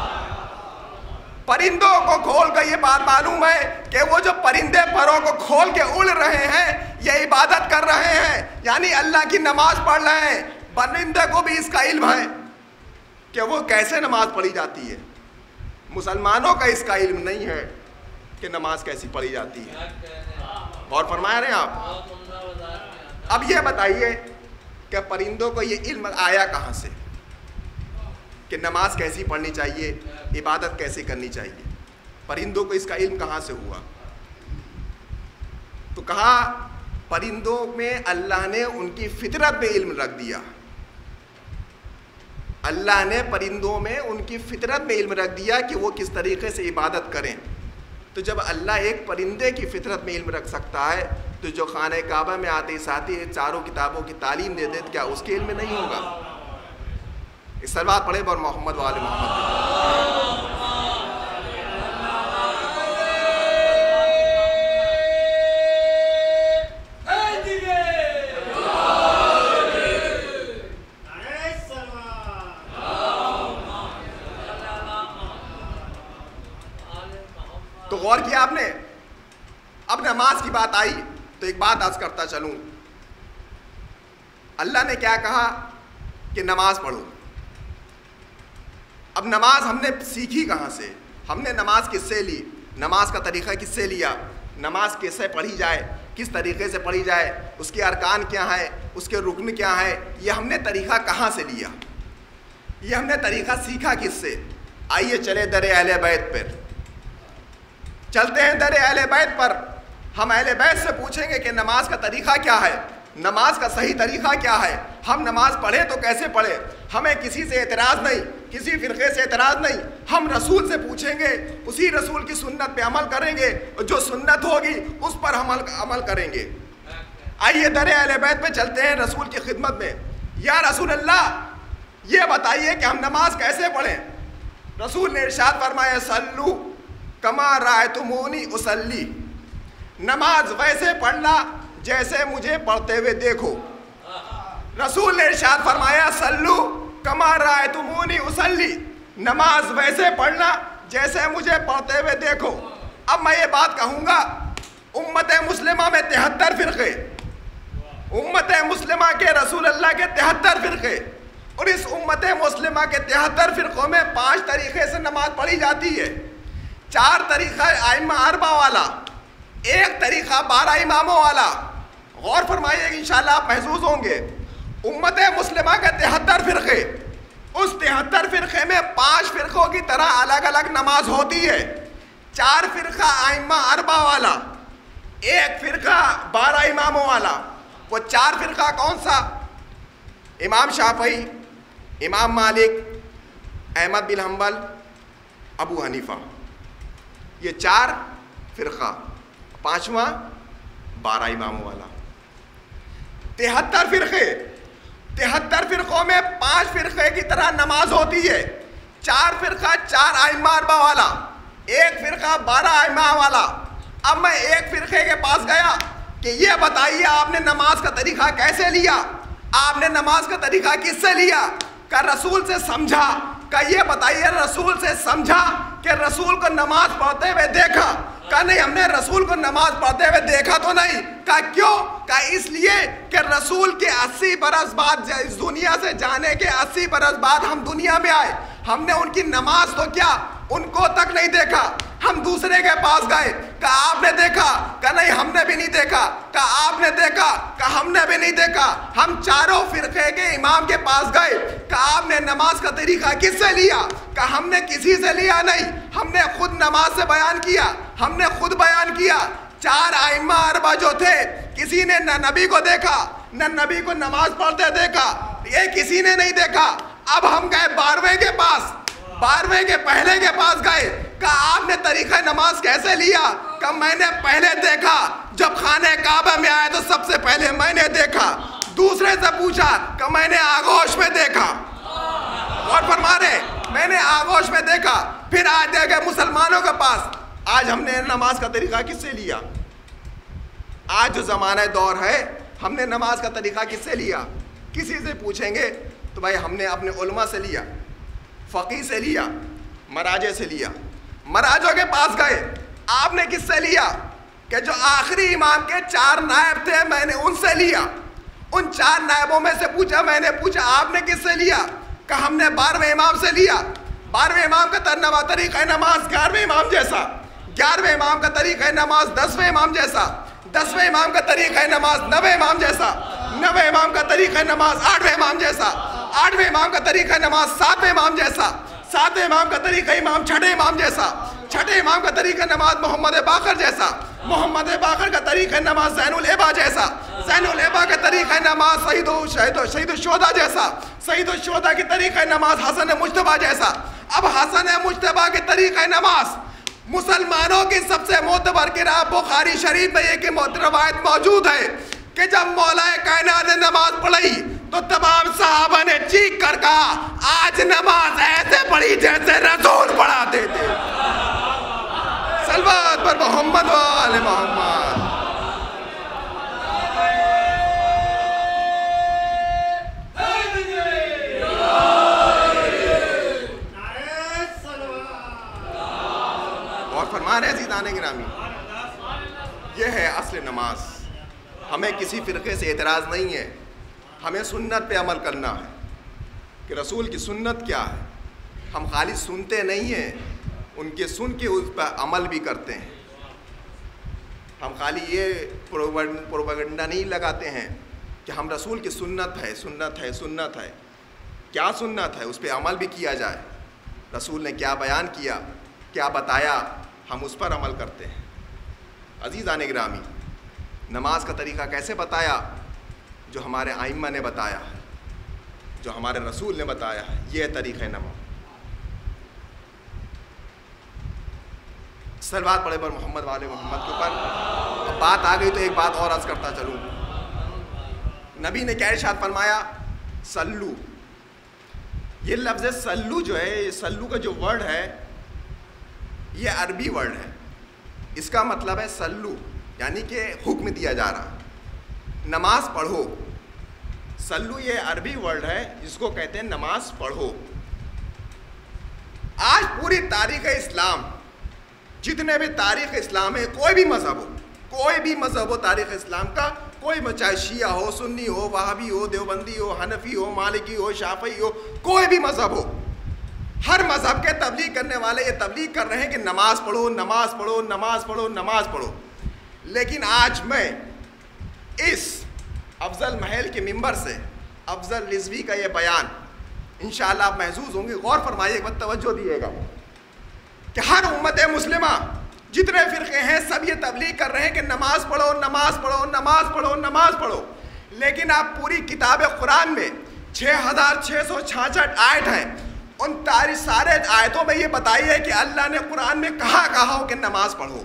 پرندوں کو کھول کر یہ بات معلوم ہے کہ وہ جو پرندے پروں کو کھول کے اڑ رہے ہیں یہ عبادت کر رہے ہیں، یعنی اللہ کی نماز پڑھ رہے ہیں۔ پرندے کو بھی اس کا علم ہے کہ وہ کیسے نماز پڑھی جاتی ہے۔ مسلمانوں کا اس کا علم نہیں ہے کہ نماز کیسی پڑھی جاتی ہے۔ اور فرما رہے ہیں آپ۔ اب یہ بتائیے کہ پرندوں کو یہ علم آیا کہاں سے کہ نماز کیسی پڑھنی چاہیے، عبادت کیسے کرنی چاہیے؟ پرندوں کو اس کا علم کہاں سے ہوا؟ تو کہا پرندوں میں اللہ نے ان کی فطرت میں علم رکھ دیا، اللہ نے پرندوں میں ان کی فطرت میں علم رکھ دیا کہ وہ کس طریقے سے عبادت کریں۔ تو جب اللہ ایک پرندے کی فطرت میں علم رکھ سکتا ہے تو جو خانہ کعبہ میں آتے ساتھی چاروں کتابوں کی تعلیم دے دے کیا اس کے علم میں نہیں ہوگا؟ اس سلوات پڑھے اور محمد وآل محمد۔ تو غور کیا آپ نے؟ اب نماز کی بات آئی تو ایک بات عرض کرتا چلوں، اللہ نے کیا کہا کہ نماز پڑھو۔ اب نماز ہم نے سیکھی کہاں سے؟ ہم نے نماز کس سے لی؟ نماز کا طریقہ کس سے لیا؟ نماز کیسے پڑھی جائے، کس طریقے سے پڑھی جائے، اس کے ارکان کیا ہے، اس کے رکن کیا ہے، یہ ہم نے طریقہ کہاں سے لیا؟ یہ ہم نے طریقہ سیکھا کس سے؟ آئیے چلے در اہل بیت پر، چلتے ہیں در اہل بیت پر۔ ہم اہل بیت سے پوچھیں گے کہ نماز کا طریقہ کیا ہے، نماز کا صحیح طریقہ کیا ہے، ہم نماز پڑھیں تو کیسے پڑھیں۔ ہمیں کسی سے اعتراض نہیں، کسی فرقے سے اعتراض نہیں، ہم رسول سے پوچھیں گے، اسی رسول کی سنت پہ عمل کریں گے، جو سنت ہوگی اس پر ہم عمل کریں گے۔ آئیے در اہل بیت پہ چلتے ہیں رسول کی خدمت میں۔ یا رسول اللہ یہ بتائیے کہ ہم نماز کیسے پڑھیں؟ رسول نے ارشاد فرمایا سلو کما رأیتمونی اصلی، نماز ویسے پڑھنا جیسے مجھے پڑھتے ہوئے دیکھو۔ رسول نے ارشاد فرمایا سلو کما رأیتمونی اصلی، نماز ویسے پڑھنا جیسے مجھے پڑھتے ہوئے دیکھو۔ اب میں یہ بات کہوں گا، امت مسلمہ میں تہتر فرقے، امت مسلمہ کے رسول اللہ کے تہتر فرقے، اور اس امت مسلمہ کے تہتر فرقوں میں پانچ طریقے سے نماز پڑھی جاتی ہے۔ چار طریقہ ائمہ اربعہ والا، ایک طریقہ بارہ اماموں والا۔ غور فرمائیے کہ انشاءاللہ آپ محظوظ ہوں گے۔ امت مسلمہ کے تہتر فرقے، اس تہتر فرقے میں پانچ فرقوں کی طرح الگ الگ نماز ہوتی ہے۔ چار فرقہ ائمہ اربعہ والا، ایک فرقہ بارہ اماموں والا۔ وہ چار فرقہ کون سا؟ امام شافعی، امام مالک، احمد بن حنبل، ابو حنیفہ، یہ چار فرقہ۔ پانچواں بارہ اماموں والا۔ تہتر فرقے، تہتر فرقوں میں پانچ فرقے کی طرح نماز ہوتی ہے۔ چار فرقہ چار ائمہ اربعہ والا، ایک فرقہ بارہ ائمہ والا۔ اب میں ایک فرقے کے پاس گیا کہ یہ بتائیے آپ نے نماز کا طریقہ کیسے لیا، آپ نے نماز کا طریقہ کس سے لیا؟ کہ رسول سے سمجھا۔ کہ یہ بتائیے رسول سے سمجھا کہ رسول کو نماز پڑھتے ہوئے دیکھا؟ کہ نہیں، ہم نے رسول کو نماز پڑھتے ہوئے دیکھا تو نہیں۔ کہ کیوں؟ کہ اس لیے کہ رسول کے اسی برس بعد، اس دنیا سے جانے کے اسی برس بعد ہم دنیا میں آئے، ہم نے ان کی نماز تو کیا ان کو تک نہیں دیکھا۔ ہم دوسرے کے پاس گئے کہ آپ نے دیکھا؟ کہ نہیں، ہم نے بھی نہیں دیکھا۔ کہ آپ نے دیکھا؟ کہ ہم نے بھی نہیں دیکھا۔ ہم چاروں فرقے کے امام کے پاس گئے کہ آپ نے نماز کا طریقہ کس سے لیا؟ کہ ہم نے کسی سے لیا نہیں، ہم نے خود نماز سے بیان کیا، ہم نے خود بیان کیا۔ چار ائمہ اربعہ جو تھے، کسی نے نہ نبی کو دیکھا نہ نبی کو نماز پڑھتے دیکھا، یہ کسی نے نہیں دیکھا۔ اب ہم گئے بارہویں کے پاس، بارہویں کے پہلے کے پاس گئے کہ آپ نے طریقہ نماز کیسے لیا؟ کہ میں نے پہلے دیکھا، جب خانہ کعبہ میں آئے تو سب سے پہلے میں نے دیکھا۔ دوسرے سے پوچھا کہ میں نے آغوش میں دیکھا۔ غور فرما رہے، میں نے آغوش میں دیکھا۔ پھر آج دے گئے مسلمانوں کے پاس۔ آج ہم نے نماز کا طریقہ کس سے لیا؟ آج جو زمانہ دور ہے، ہم نے نماز کا طریقہ کس سے لیا؟ کسی سے پوچھیں گے تو بھائی ہم نے اپنے علماء سے لیا، فقیہ سے لیا، مراجع سے لیا۔ مراجعوں کے پاس گئے، آپ نے کس سے لیا؟ کہ جو آخری امام کے چار نائب تھے، میں نے ان سے لیا۔ ان چار نائبوں میں سے پوچھا، میں نے پوچھا آپ نے کس سے لیا؟ کہ ہم نے بارہویں امام سے لیا۔ بارہویں امام کا ترنما طریقہ نماز گیارہویں امام جیسا، گیارہویں امام کا طریقہ نماز دسویں امام جیسا، دسویں امام کا طریقہ نماز نویں امام جیسا، نویں امام کا طریقہ نماز آٹھویں امام جیسا، آٹھویں امام کا طریقہ نماز ساتویں امام جیسا، ساتویں امام کا طریقہ امام چھٹے امام جیسا، چھٹے امام کا طریقہ نماز محمد باقر جیسا، محمد باقر کا طریقہ نماز زین العبا جیسا، زین العبا کا طریقہ نماز سعید و شہید و شہید الشہداء جیسا، سعید الشہداء کی طریقہ نماز حسن مجتبیٰ جیسا۔ اب حسن مجتبیٰ کے طریقہ نماز مسلمانوں کی سب سے معتبر کتاب بخاری شریف میں ایک روایت موجود ہے کہ جب مولا کائنات نے نماز پڑھی تو تمام صحابہ نے چیخ کر کہا آج نماز ایسے پڑھی جیسے رسول پڑھاتے تھے۔ صلوات پر محمد و آل محمد۔ اور فرما مسلمان ہیں عزیزان گرامی، یہ ہے اصل نماز۔ ہمیں کسی فرقے سے اعتراض نہیں ہے، ہمیں سنت پہ عمل کرنا ہے کہ رسول کی سنت کیا ہے۔ ہم خالی سنتے نہیں ہیں، ان کے سن کے اس پر عمل بھی کرتے ہیں۔ ہم خالی یہ پروپیگنڈا نہیں لگاتے ہیں کہ ہم رسول کی سنت ہے سنت ہے سنت ہے۔ کیا سنت ہے؟ اس پہ عمل بھی کیا جائے۔ رسول نے کیا بیان کیا، کیا بتایا، ہم اس پر عمل کرتے ہیں۔ عزیزان گرامی، نماز کا طریقہ کیسے بتایا؟ جو ہمارے ائمہ نے بتایا ہے، جو ہمارے رسول نے بتایا ہے، یہ طریقہ نماز۔ صلوات پڑھے پر محمد والے محمد کے اوپر۔ اب بات آ گئی تو ایک بات اور عرض کرتا چلوں۔ نبی نے کیا ارشاد فرمایا؟ سلو۔ یہ لفظ سلو جو ہے، یہ سلو کا جو ورڈ ہے یہ عربی ورڈ ہے۔ اس کا مطلب ہے سلو، یعنی کہ حکم دیا جا رہا، نماز پڑھو۔ سلو یہ عربی ورڈ ہے جس کو کہتے ہیں نماز پڑھو۔ آج پوری تاریخ اسلام، جتنے بھی تاریخ اسلام ہے، کوئی بھی مذہب ہو، کوئی بھی مذہب ہو تاریخ اسلام کا، کوئی چاہے شیعہ ہو، سنی ہو، وہابی ہو، دیوبندی ہو، حنفی ہو، مالکی ہو، شافعی ہو، کوئی بھی مذہب ہو، ہر مذہب کے تبلیغ کرنے والے یہ تبلیغ کر رہے ہیں کہ نماز پڑھو، نماز پڑھو، نماز پڑھو، نماز پڑھو۔ لیکن آج میں اس افضل محل کے ممبر سے افضل رضوی کا یہ بیان انشاءاللہ آپ محظوظ ہوں گے، غور فرمائیے، ایک بات توجہ دیئے گا کہ ہر امت مسلمہ جتنے فرقے ہیں سب یہ تبلیغ کر رہے ہیں کہ نماز پڑھو، نماز پڑھو، نماز پڑھو، نماز پڑھو۔ لیکن آپ پوری کتاب قرآن میں چھ ہزار چھ سو چھیاسٹھ آیت ہیں، ان تاری سارے آیتوں میں یہ بتائیے کہ اللہ نے قرآن میں کہاں کہا ہو کہ نماز پڑھو۔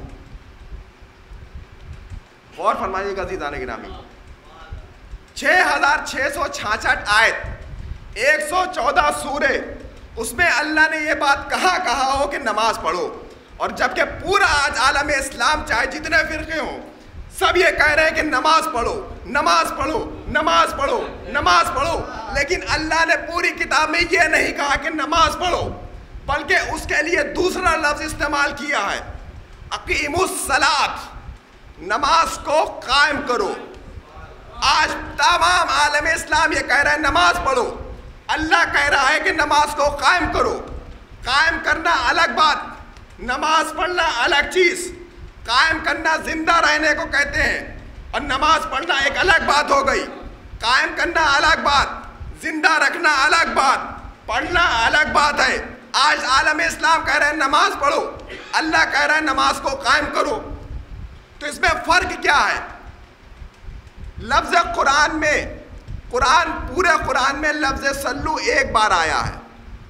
غور فرمائیے گا عزیزان گرامی، چھ ہزار چھ سو چھیاسٹھ آیت، ایک سو چودہ سورے، اس میں اللہ نے یہ بات کہاں کہا ہو کہ نماز پڑھو۔ اور جبکہ پورا آج عالم اسلام چاہے جتنے فرقے ہوں سب یہ کہہ رہے ہیں کہ نماز پڑھو، نماز پڑھو، نماز پڑھو، نماز پڑھو، لیکن اللہ نے پوری کتاب میں یہ نہیں کہا کہ نماز پڑھو، بلکہ اس کے لیے دوسرا لفظ استعمال کیا ہے، اقیموا الصلاۃ، نماز کو قائم کرو۔ آج تمام عالم اسلام یہ کہہ رہا ہے نماز پڑھو، اللہ کہہ رہا ہے کہ نماز کو قائم کرو۔ قائم کرنا الگ بات، نماز پڑھنا الگ چیز۔ قائم کرنا زندہ رہنے کو کہتے ہیں، اور نماز پڑھنا ایک الگ بات ہو گئی۔ قائم کرنا الگ بات، زندہ رکھنا الگ بات، پڑھنا الگ بات ہے۔ آج عالم اسلام کہہ رہے ہیں نماز پڑھو، اللہ کہہ رہا ہے نماز کو قائم کرو۔ تو اس میں فرق کیا ہے؟ لفظ قرآن میں، قرآن پورے قرآن میں لفظ سلو ایک بار آیا ہے،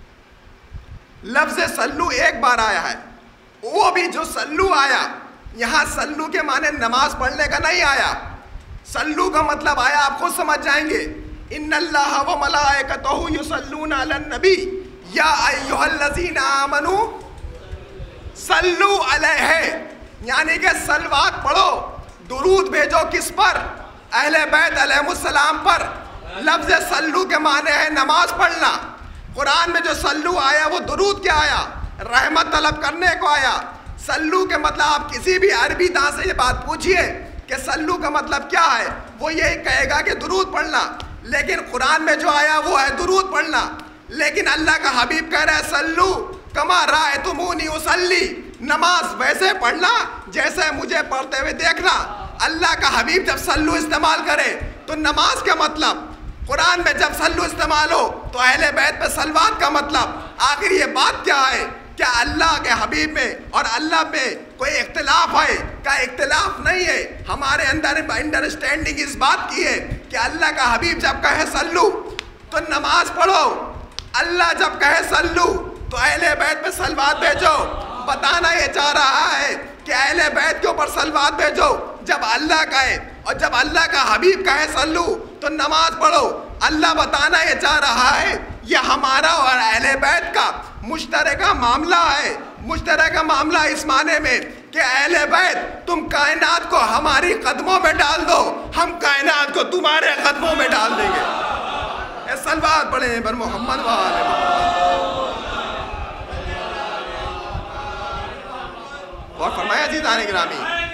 لفظ سلو ایک بار آیا ہے۔ وہ بھی جو سلو آیا، یہاں سلو کے معنی نماز پڑھنے کا نہیں آیا۔ سلو کا مطلب آیا، آپ خود سمجھ جائیں گے، ان اللہ و ملائکتہ یصلون علی النبی یا ایھا الذین آمنوا صلو علیہ، یعنی کہ صلوات پڑھو، درود بھیجو، کس پر؟ اہل بیت علیہ السلام پر۔ لفظ سلو کے معنی ہے نماز پڑھنا۔ قرآن میں جو سلو آیا وہ درود کیا آیا؟ رحمت طلب کرنے کو آیا۔ سلو کے مطلب آپ کسی بھی عربی داں سے یہ بات پوچھئے کہ سلو کا مطلب کیا ہے، وہ یہی کہے گا کہ درود پڑھنا۔ لیکن قرآن میں جو آیا وہ ہے درود پڑھنا۔ لیکن اللہ کا حبیب کہہ رہا ہے سلو کما رأیتمونی اصلی، نماز ویسے پڑھنا جیسے مجھے پڑھتے ہوئے دیکھنا۔ اللہ کا حبیب جب سلو استعمال کرے تو نماز کا مطلب، قرآن میں جب سلو استعمال ہو تو اہل بیت پہ صلوات کا مطلب۔ آخر یہ بات کیا ہے؟ کیا اللہ کے حبیب میں اور اللہ میں کوئی اختلاف ہے؟ کا اختلاف نہیں ہے، ہمارے اندر انڈرسٹینڈنگ اس بات کی ہے کہ اللہ کا حبیب جب کہے سلو تو نماز پڑھو، اللہ جب کہے سلو تو اہل بیت پہ صلوات بھیجو۔ بتانا یہ چاہ رہا ہے کہ اہل بیت کے اوپر صلوات بھیجو جب اللہ کہے، اور جب اللہ کا حبیب کہے سلو تو نماز پڑھو۔ اللہ بتانا یہ چاہ رہا ہے یہ ہمارا اور اہل بیت کا مشترکہ معاملہ ہے۔ مشترکہ معاملہ اس معنی میں کہ اہل بیت تم کائنات کو ہماری قدموں میں ڈال دو، ہم کائنات کو تمہارے قدموں میں ڈال دیں گے۔ اے صلوات پڑھیں پر محمد و آل محمد۔ اور فرمایا عزیزان گرامی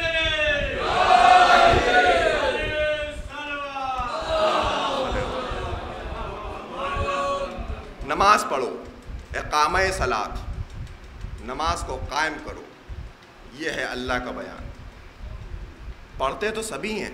نماز پڑھو، اقامہ صلاۃ، نماز کو قائم کرو، یہ ہے اللہ کا بیان۔ پڑھتے تو سبھی ہیں،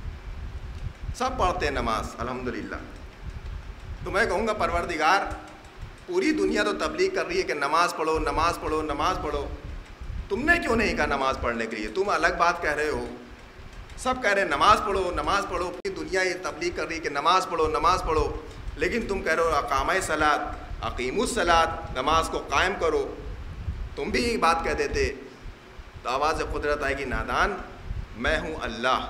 سب پڑھتے ہیں نماز الحمدللہ۔ تو میں کہوں گا پروردگار پوری دنیا تو تبلیغ کر رہی ہے کہ نماز پڑھو نماز پڑھو نماز پڑھو، تم نے کیوں نہیں کہا نماز پڑھنے کے لیے؟ تم الگ بات کہہ رہے ہو، سب کہہ رہے ہیں نماز پڑھو نماز پڑھو، پوری دنیا یہ تبلیغ کر رہی ہے کہ نماز پڑھو نماز پڑھو، لیکن تم کہہ رہے ہو اقامہ صلاۃ، اقیموا الصلاۃ، نماز کو قائم کرو۔ تم بھی یہ بات کہہ دیتے تو آواز قدرت آئے گی، نادان، میں ہوں اللہ،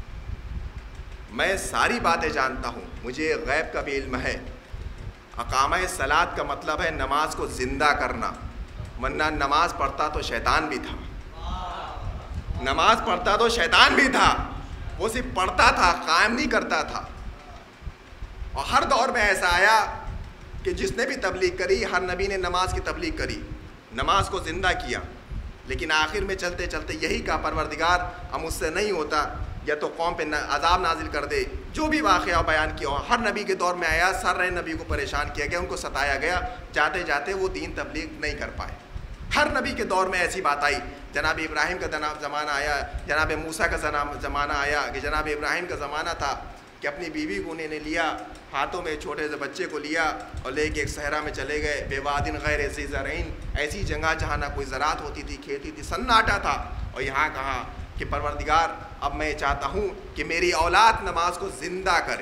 میں ساری باتیں جانتا ہوں، مجھے غیب کا بھی علم ہے۔ اقامہ صلاۃ کا مطلب ہے نماز کو زندہ کرنا، ورنہ نماز پڑھتا تو شیطان بھی تھا، نماز پڑھتا تو شیطان بھی تھا، وہ صرف پڑھتا تھا، قائم نہیں کرتا تھا۔ اور ہر دور میں ایسا آیا کہ جس نے بھی تبلیغ کری، ہر نبی نے نماز کی تبلیغ کری، نماز کو زندہ کیا، لیکن آخر میں چلتے چلتے یہی کہا پروردگار اب مجھ سے نہیں ہوتا، یا تو قوم پہ عذاب نازل کر دے۔ جو بھی واقعہ بیان کیا ہو، ہر نبی کے دور میں آیا، سر رہے نبی کو پریشان کیا گیا، ان کو ستایا گیا، جاتے جاتے وہ دین تبلیغ نہیں کر پائے۔ ہر نبی کے دور میں ایسی بات آئی، جناب ابراہیم کا زمانہ آیا، جناب موسیٰ کا زمانہ آیا کہ جناب ابراہیم کا زمانہ تھا کہ اپنی بیوی کو انہوں نے لیا، ہاتھوں میں چھوٹے سے بچے کو لیا اور لے کے ایک صحرا میں چلے گئے، بے وادن غیر ذی زرعین، ایسی جگہ جہاں نہ کوئی زراعت ہوتی تھی، کھیتی تھی، سناٹا تھا، اور یہاں کہا کہ پروردگار اب میں چاہتا ہوں کہ میری اولاد نماز کو زندہ کرے،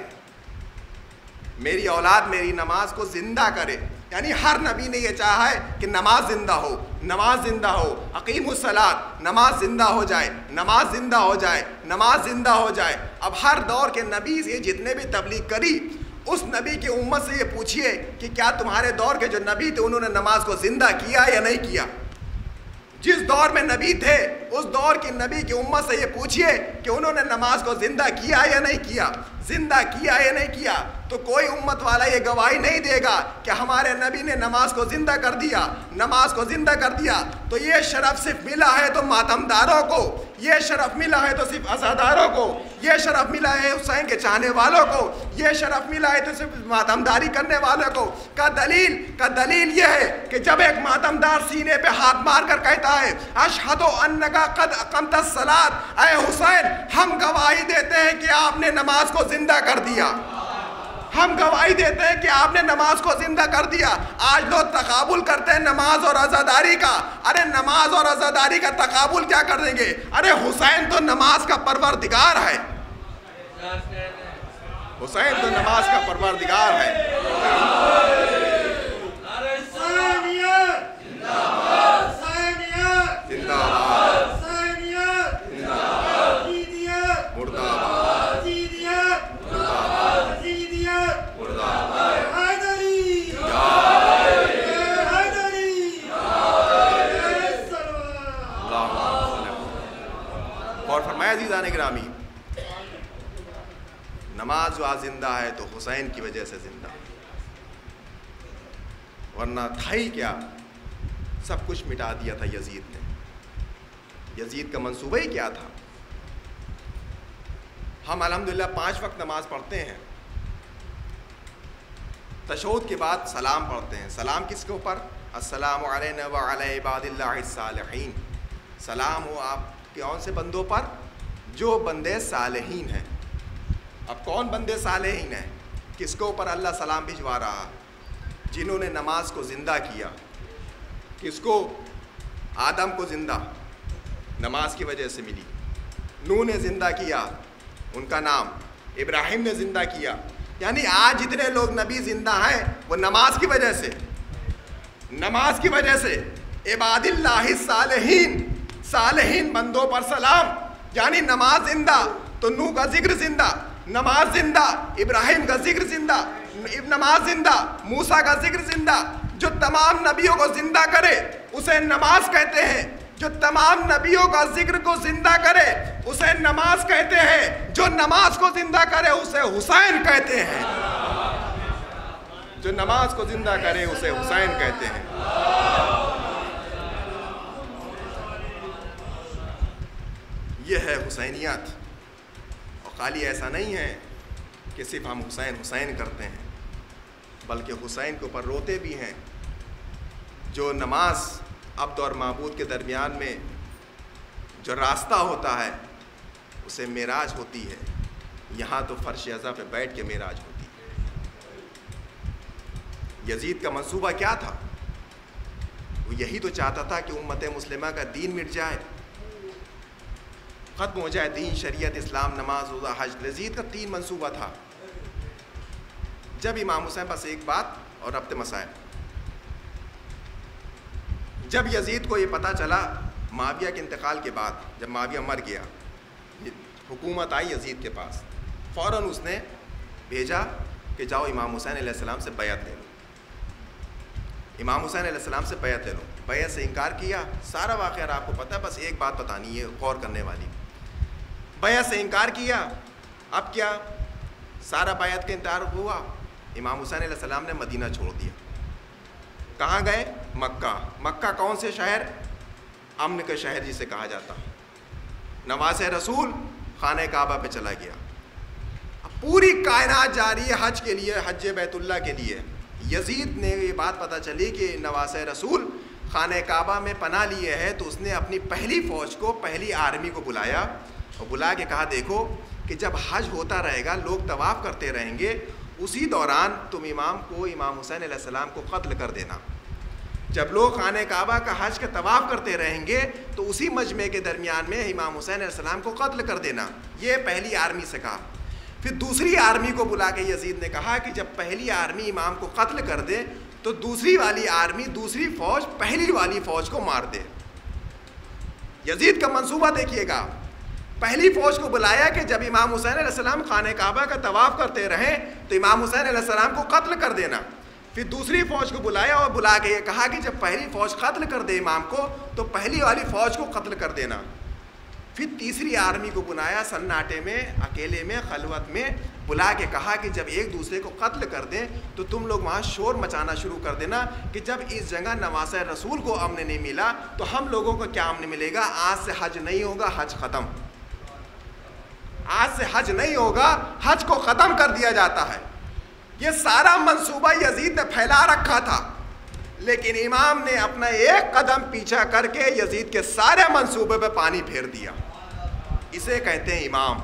میری اولاد میری نماز کو زندہ کرے۔ یعنی ہر نبی نے یہ چاہا ہے کہ نماز زندہ ہو، نماز زندہ ہو، اقیموا الصلاۃ، نماز زندہ ہو جائے، نماز زندہ ہو جائے، نماز زندہ ہو جائے۔ اب ہر دور کے نبی سے جتنے بھی تبلیغ کری، اس نبی کی امت سے یہ پوچھئے کہ کیا تمہارے دور کے جو نبی تھے انہوں نے نماز کو زندہ کیا یا نہیں کیا؟ جس دور میں نبی تھے اس دور کی نبی کی امت سے یہ پوچھئے کہ انہوں نے نماز کو زندہ کیا یا نہیں کیا، زندہ کیا یا نہیں کیا۔ تو کوئی امت والا یہ گواہی نہیں دے گا کہ ہمارے نبی نے نماز کو زندہ کر دیا، نماز کو زندہ کر دیا۔ تو یہ شرف صرف ملا ہے تو ماتمداروں کو، یہ شرف ملا ہے تو صرف عزاداروں کو، یہ شرف ملا ہے حسین کے چاہنے والوں کو، یہ شرف ملا ہے تو صرف ماتمداری کرنے والوں کو۔ کا دلیل کا دلیل یہ ہے کہ جب ایک ماتمدار سینے پہ ہاتھ مار کر کہتا ہے اشہد انک قد اقمت الصلاۃ، اے حسین ہم گواہی دیتے ہیں کہ آپ نے نماز کو زندہ کر دیا، ہم گواہی دیتے ہیں کہ آپ نے نماز کو زندہ کر دیا۔ آج لوگ تقابل کرتے ہیں نماز اور عزاداری کا، ارے نماز اور عزاداری کا تقابل کیا کر دیں گے؟ ارے حسین تو نماز کا پروردگار ہے، حسین تو نماز کا پروردگار ہے۔ اور فرمایا عزیزان گرامی، نماز جو آج زندہ ہے تو حسین کی وجہ سے زندہ، ورنہ تھا ہی کیا، سب کچھ مٹا دیا تھا یزید نے۔ یزید کا منصوبہ ہی کیا تھا؟ ہم الحمدللہ پانچ وقت نماز پڑھتے ہیں، تشہد کے بعد سلام پڑھتے ہیں۔ سلام کس کے اوپر؟ السلام علینا وعلی عباد اللہ الصالحین، سلام ہو آپ کے کون سے بندوں پر؟ جو بندے صالحین ہیں۔ اب کون بندے صالحین ہیں؟ کس کے اوپر اللہ سلام بھجوا رہا؟ جنہوں نے نماز کو زندہ کیا۔ کس کو؟ آدم کو زندہ نماز کی وجہ سے ملی، نوح نے زندہ کیا ان کا نام، ابراہیم نے زندہ کیا۔ یعنی آج جتنے لوگ نبی زندہ ہیں وہ نماز کی وجہ سے، نماز کی وجہ سے۔ عباد اللہ الصالحین، صالحین بندوں پر سلام، یعنی نماز زندہ تو نوح کا ذکر زندہ، نماز زندہ، ابراہیم کا ذکر زندہ، نماز زندہ، موسیٰ کا ذکر زندہ۔ جو تمام نبیوں کو زندہ کرے اسے نماز کہتے ہیں، جو تمام نبیوں کا ذکر کو زندہ کرے اسے نماز کہتے ہیں، جو نماز کو زندہ کرے اسے حسین کہتے ہیں، جو نماز کو زندہ کرے اسے حسین کہتے ہیں۔ حسینیت، اور خالی ایسا نہیں ہے کہ صرف ہم حسین حسین کرتے ہیں، بلکہ حسین کے اوپر روتے بھی ہیں۔ جو نماز عبد اور معبود کے درمیان میں جو راستہ ہوتا ہے اسے معراج ہوتی ہے، یہاں تو فرش عزا پہ بیٹھ کے معراج ہوتی ہے۔ یزید کا منصوبہ کیا تھا؟ وہ یہی تو چاہتا تھا کہ امت مسلمہ کا دین مٹ جائے، ختم ہو جائے دین، شریعت، اسلام، نماز، روزہ، حج۔ یزید کا تین منصوبہ تھا۔ جب امام حسین بس ایک بات اور ربط مسائل، جب یزید کو یہ پتہ چلا معاویہ کے انتقال کے بعد، جب معاویہ مر گیا، حکومت آئی یزید کے پاس، فوراً اس نے بھیجا کہ جاؤ امام حسین علیہ السلام سے بیعت لے لو، امام حسین علیہ السلام سے بیعت لے لو۔ بیعت سے انکار کیا، سارا واقعہ آپ کو پتہ ہے، بس ایک بات بتانی ہے غور کرنے والی۔ بیعت سے انکار کیا، اب کیا؟ سارا بیعت کا انکار ہوا، امام حسین علیہ السلام نے مدینہ چھوڑ دیا۔ کہاں گئے؟ مکہ۔ مکہ کون سے شہر؟ امن کا شہر جسے کہا جاتا۔ نواز رسول خانہ کعبہ پہ چلا گیا۔ اب پوری کائنات جا رہی ہے حج کے لیے، حج بیت اللہ کے لیے۔ یزید نے یہ بات پتہ چلی کہ نواز رسول خانہ کعبہ میں پناہ لیے ہے، تو اس نے اپنی پہلی فوج کو، پہلی آرمی کو بلایا اور بلا کے کہا دیکھو کہ جب حج ہوتا رہے گا، لوگ طواف کرتے رہیں گے، اسی دوران تم امام کو، امام حسین علیہ السلام کو قتل کر دینا۔ جب لوگ خانہ کعبہ کا حج کا طواف کرتے رہیں گے تو اسی مجمع کے درمیان میں امام حسین علیہ السلام کو قتل کر دینا۔ یہ پہلی آرمی سے کہا۔ پھر دوسری آرمی کو بلا کے یزید نے کہا کہ جب پہلی آرمی امام کو قتل کر دے تو دوسری والی آرمی، دوسری فوج پہلی والی فوج کو مار دے۔ یزید کا منصوبہ دیکھیے گا، پہلی فوج کو بلایا کہ جب امام حسین علیہ السلام خانہ کعبہ کا طواف کرتے رہیں تو امام حسین علیہ السلام کو قتل کر دینا۔ پھر دوسری فوج کو بلایا اور بلا کے یہ کہا کہ جب پہلی فوج قتل کر دے امام کو تو پہلی والی فوج کو قتل کر دینا۔ پھر تیسری آرمی کو بلایا، سناٹے میں، اکیلے میں، خلوت میں بلا کے کہا کہ جب ایک دوسرے کو قتل کر دیں تو تم لوگ وہاں شور مچانا شروع کر دینا کہ جب اس جگہ نواز رسول کو امن نہیں ملا تو ہم لوگوں کو کیا امن ملے گا؟ آج سے حج نہیں ہوگا، حج ختم۔ آج سے حج نہیں ہوگا، حج کو ختم کر دیا جاتا ہے۔ یہ سارا منصوبہ یزید نے پھیلا رکھا تھا، لیکن امام نے اپنا ایک قدم پیچھا کر کے یزید کے سارے منصوبے پہ پانی پھیر دیا۔ اسے کہتے ہیں امام۔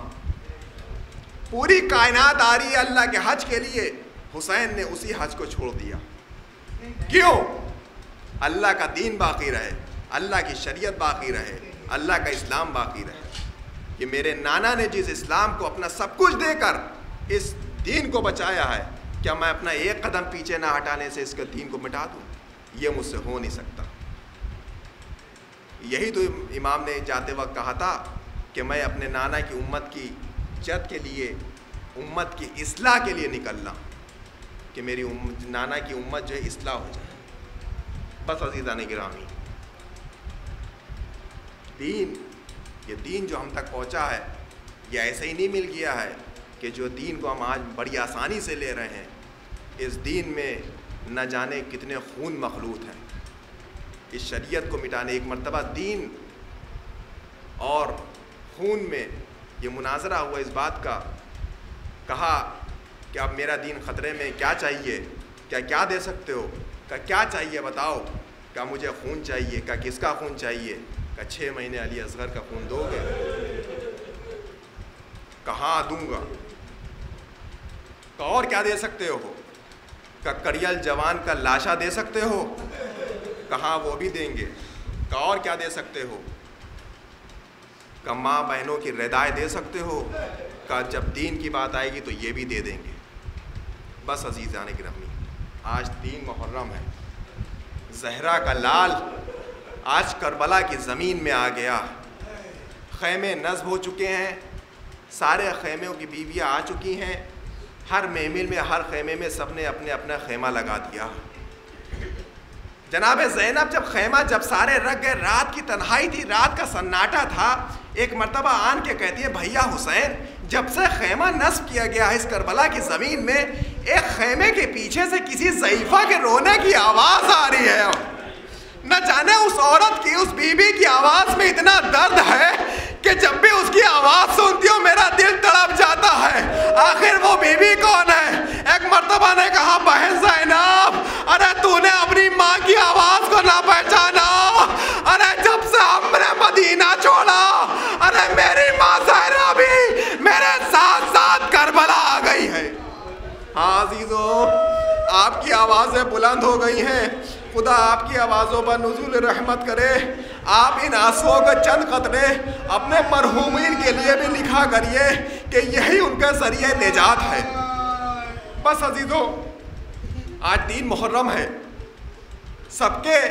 پوری کائنات آ رہی ہے اللہ کے حج کے لیے، حسین نے اسی حج کو چھوڑ دیا۔ کیوں؟ اللہ کا دین باقی رہے، اللہ کی شریعت باقی رہے، اللہ کا اسلام باقی رہے۔ کہ میرے نانا نے جس اسلام کو اپنا سب کچھ دے کر اس دین کو بچایا ہے، کیا میں اپنا ایک قدم پیچھے نہ ہٹانے سے اس کے دین کو مٹا دوں؟ یہ مجھ سے ہو نہیں سکتا۔ یہی تو امام نے جاتے وقت کہا تھا کہ میں اپنے نانا کی امت کی جد کے لیے، امت کی اصلاح کے لیے نکلنا، کہ میری نانا کی امت جو ہے اصلاح ہو جائے۔ بس عزیزان گرامی، دین، یہ دین جو ہم تک پہنچا ہے یہ ایسے ہی نہیں مل گیا ہے کہ جو دین کو ہم آج بڑی آسانی سے لے رہے ہیں۔ اس دین میں نہ جانے کتنے خون مخلوط ہیں۔ اس شریعت کو مٹانے، ایک مرتبہ دین اور خون میں یہ مناظرہ ہوا اس بات کا، کہا کہ اب میرا دین خطرے میں، کیا چاہیے؟ کیا کیا دے سکتے ہو؟ کہا کیا چاہیے بتاؤ؟ کہا مجھے خون چاہیے۔ کہا کس کا خون چاہیے؟ کہا چھ مہینے علی اصغر کا خون دو گے؟ کہاں دوں گا؟ کہا اور کیا دے سکتے ہو؟ کہا کریل جوان کا لاشا دے سکتے ہو؟ کہاں وہ بھی دیں گے۔ کہا اور کیا دے سکتے ہو؟ کہا ماں بہنوں کی ردائے دے سکتے ہو؟ کہا جب دین کی بات آئے گی تو یہ بھی دے دیں گے۔ بس عزیزان گرامی، آج دین محرم ہے، زہرا کا لال آج کربلا کی زمین میں آ گیا۔ خیمے نصب ہو چکے ہیں، سارے خیموں کی بیویاں آ چکی ہیں، ہر محمل میں، ہر خیمے میں سب نے اپنے اپنا خیمہ لگا دیا۔ جناب زینب جب خیمہ، جب سارے رکھ گئے، رات کی تنہائی تھی، رات کا سناٹا تھا، ایک مرتبہ آن کے کہتی ہے بھیا حسین، جب سے خیمہ نصب کیا گیا ہے اس کربلا کی زمین میں، ایک خیمے کے پیچھے سے کسی ضعیفہ کے رونے کی آواز آ رہی ہے۔ نہ جانے اس عورت کی، اس بی بی کی آواز میں اتنا درد ہے کہ کہ جب بھی اس کی آواز سنتی ہوں میرا دل تڑپ جاتا ہے. آخر وہ بی بی کون ہے؟ ایک مرتبہ نے کہا بہن زینب ارے تو نے اپنی ماں کی آواز کو نہ پہچانا؟ ارے جب سے ہم نے مدینہ چھوڑا ارے میری ماں زہرا بھی میرے ساتھ ساتھ کربلا آ گئی ہے. ہاں عزیزو آپ کی آوازیں بلند ہو گئی ہیں. خدا آپ کی آوازوں پر نزول رحمت کرے. آپ ان آنسوؤں کے چند قطرے اپنے مرحومین کے لیے بھی لکھا کریے کہ یہی ان کے ذریعے نجات ہے. بس عزیزو آج تین محرم ہے. سب کے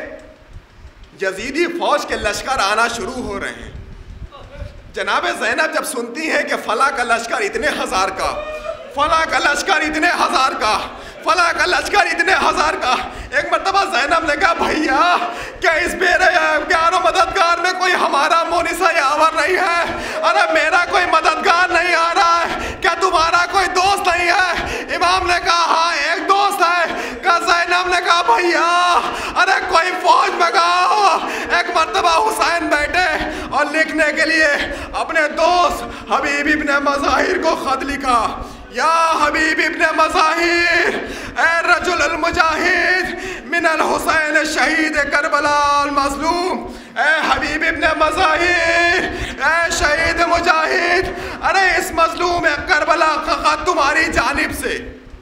یزیدی فوج کے لشکر آنا شروع ہو رہے ہیں. جناب زینب جب سنتی ہیں کہ فلاں کا لشکر اتنے ہزار کا, فلاں کا لشکر اتنے ہزار کا, فلاں کا لشکر اتنے ہزار کا, ایک مرتبہ زینب نے کہا بھیا کیا اس میرے پیاروں مددگار میں کوئی ہمارا مونسہ یاور نہیں ہے؟ ارے میرا کوئی مددگار نہیں آ رہا ہے, کیا تمہارا کوئی دوست نہیں ہے؟ امام نے کہا ہاں ایک دوست ہے. کہا زینب نے کہا بھیا ارے کوئی فوج منگاؤ. ایک مرتبہ حسین بیٹھے اور لکھنے کے لیے اپنے دوست حبیب ابن مظاہر کو خط لکھا. یا حبیب ابن مظاہر اے رجل المجاہد من الحسین شہید کربلا المظلوم, اے حبیب ابن مظاہر اے شہید مجاہد, ارے اس مظلوم کربلا کا خط تمہاری جانب سے.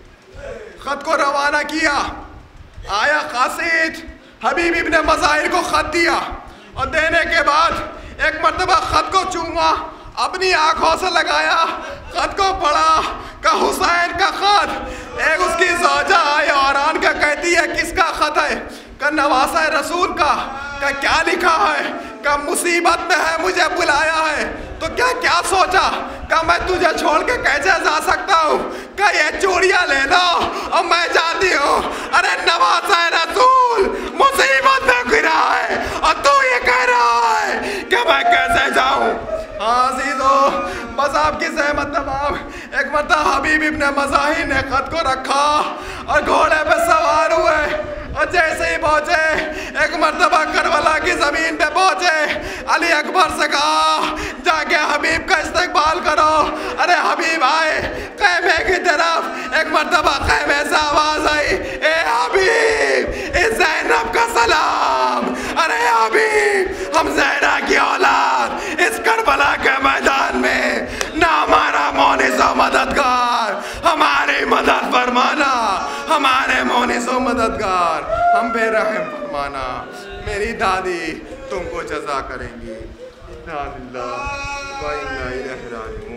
خط کو روانہ کیا. آیا قاصد حبیب ابن مظاہر کو خط دیا اور دینے کے بعد ایک مرتبہ خط کو چوما, اپنی آنکھوں سے لگایا, خط کو پڑھا کہ حسین کا خط. ایک اس کی زوجہ آئی اوران کا کہتی ہے کس کا خط ہے؟ کہ نواسہ رسول کا. کہ کیا لکھا ہے؟ کہ مصیبت میں ہے مجھے بلایا ہے. تو کیا کیا سوچا کہ میں تجھے چھوڑ کے کیسے جا سکتا ہوں؟ کہ یہ چوڑیاں لے لو اور میں جاتی ہوں. ارے نواسہ رسول مصیبت میں گرا ہے اور تو یہ کہہ رہا ہے کہ میں کیسے جاؤں؟ ہاں عزیزو بس آپ کی زحمت تمام. ایک مرتبہ حبیب ابن مظاہر نے خط کو رکھا اور گھوڑے پہ سوار ہوئے اور جیسے ہی پہنچے ایک مرتبہ کربلا کی زمین پہ پہنچے. علی اکبر سے کہا جا کے حبیب کا استقبال کرو. ارے حبیب آئے خیمے کی طرف. ایک مرتبہ خیمے سے آواز آئی اے حبیب اس زینب کا سلام. ارے حبیب ہم زہرا کی اولاد اس کربلا کے میدان میں نہ ہمارا مونس و مددگار, ہماری مدد فرمانا, ہمارے مونس و مددگار ہم بے رحم فرمانا. میری دادی تم کو جزا کریں گی. انا للہ و انا الیہ راجعون.